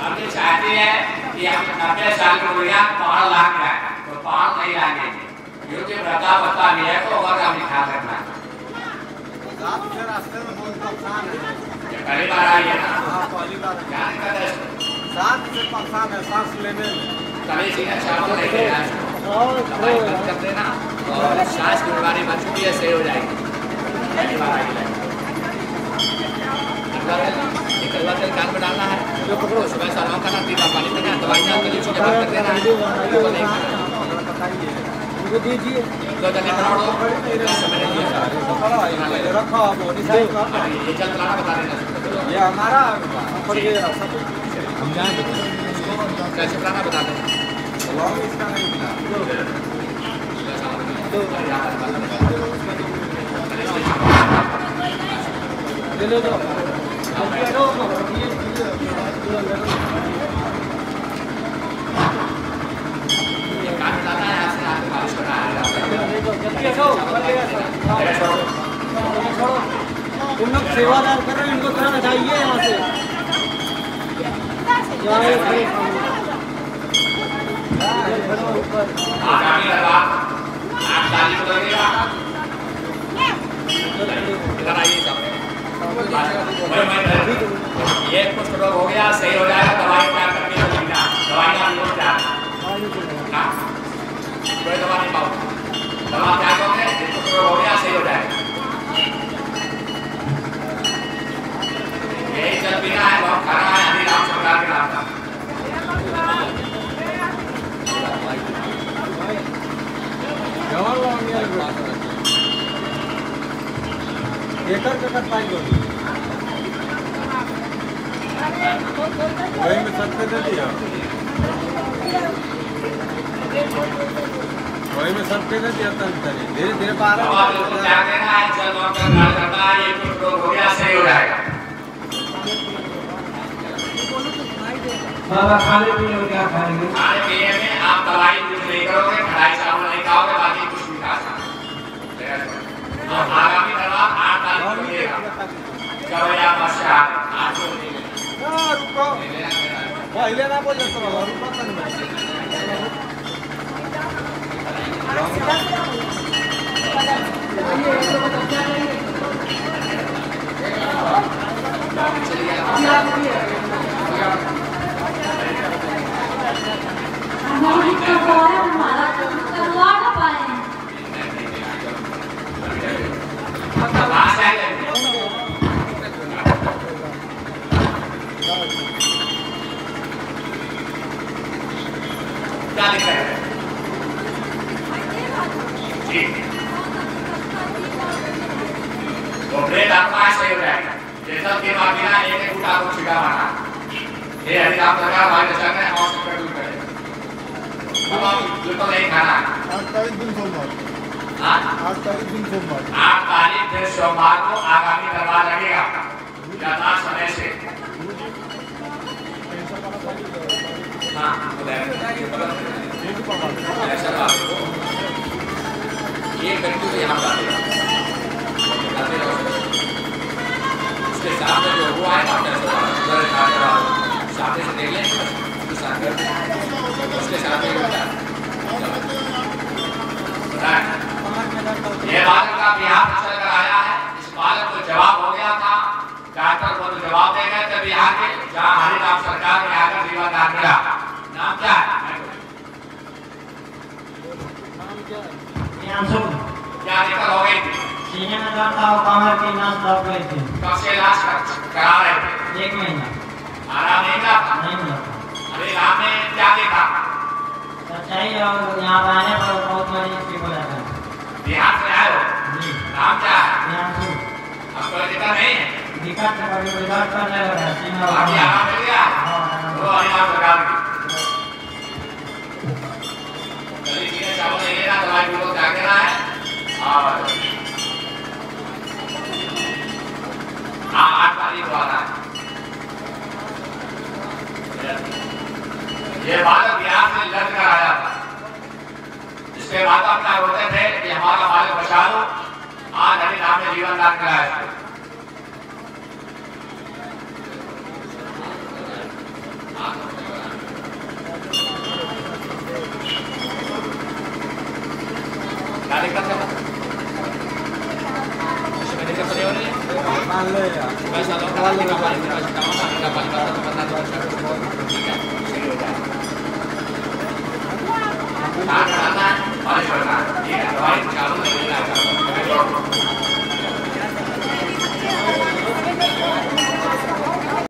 हम ये चाहते हैं कि हम 90 साल की बुढ़िया पहाड़ ला के आए, तो पहाड़ नहीं लाएंगे क्योंकि वृद्धा बता भी है तो और काम ख्याल रखना है। रास्ते में बहुत परेशान है। पहली बार आई है ना? हाँ पहली बार। क्या दिक्कत है? सांस से परेशान है, सांस लेने में। कभी सीधा शाम को लेके आए दवाई बंद कर देना और सांस की बीमारी बच चुकी है, सही हो जाएगी। पहली बार आई है। कलवा तेल कान में डालना है, जो पकड़ो सुबह सालों का ना 3 बार पानी पीना, दवाइयाँ के लिए चीजें बंद कर देना है। उनको दीजिए। तो जल्दी पकड़ो, समय नहीं है। रखो आप बॉडी साइड का। ये चल चलाना बता देना। ये हमारा पड़ गया सब। हम जाएंगे कैसे चलाना बता देना। लॉन्ग इसका नहीं मिला। ले लो तुम लोग सेवादार कर रहे हो, इनको थोड़ा हटाइए यहाँ से। ये कुछ रोग हो गया, सही हो जाएगा, दवाई तैयार करके दवाइयाँ कोई दवा नहीं पाओ, दवा तैयार करोगे, कुछ रोग हो गया, सही हो जाएगा। यही जल पीना है, बहुत खाना है, अभी राम सरकार के नाम का। कर पाएंगे वही में सबके दे दिया, वही में सबके दे दिया। धीरे धीरे देना है, जल और करना है, ये कुछ रोग हो गया, सही हो जाएगा। खाने पीने में क्या खाएंगे? खाने पीने में आप दवाई कुछ नहीं करोगे, कढ़ाई चावल नहीं खाओगे, बाकी कुछ नहीं खा सकते। आगामी दरबार 8 तारीख को मिलेगा। चलो यार मशा आज रुको पहले ना बोल सकते बाबा, रुको क्या लिखा है? तो ब्रेड आपका सही हो जाएगा। जैसा कि बिना एक गुटा को छिका मारना, ये हरी आप सरकार भाई दशा में और संकट दूर करे। अब आप बिल्कुल नहीं खाना। 8 तारीख दिन सोमवार। 8 तारीख दिन सोमवार। 8 तारीख दिन सोमवार को आगामी दरबार लगेगा ज्यादा समय से। हाँ ये घंटू से यहाँ डालेगा, उसके साथ में जो वो आएगा साथ से देख लें, उसके साथ में ये बालक का बिहार चल कर आया है। इस बालक को जवाब हो गया था, डॉक्टर को जवाब दे गए थे बिहार के, जहाँ हरिराम सरकार में आकर जीवन दान मिला। नाम क्या है? क्या दिक्कत हो गई थी? सीने में दर्द था, कमर की नस दब गई थी। कब से इलाज करा रहे थे? 1 महीना। आराम नहीं मिला था? नहीं मिला था। अभी आपने क्या देखा? सच्चाई और यहाँ आने पर बहुत मरीज ठीक हो जाता है। बिहार से आए हो? जी। नाम क्या है? प्रियांशु। अब कोई दिक्कत नहीं है? दिक्कत से कभी दर्द करने लगा है, सीना बाकी आराम मिल गया? वो हरिराम सरकार की चलिए ठीक है, चावल नहीं लेना, दवाई को त्याग देना है। और 8 तारीख को आना है। ये बालक बिहार से लड़ कर आया था, जिसके बाद अपना रोते थे कि हमारा बालक बचा लो। आज हरिराम ने जीवन दान कराया इसको। क्या दिक्कत है? उसमें दिक्कत नहीं हो रही है? मान ले यार। पैसा लो, पैसा कमाओ, पैसा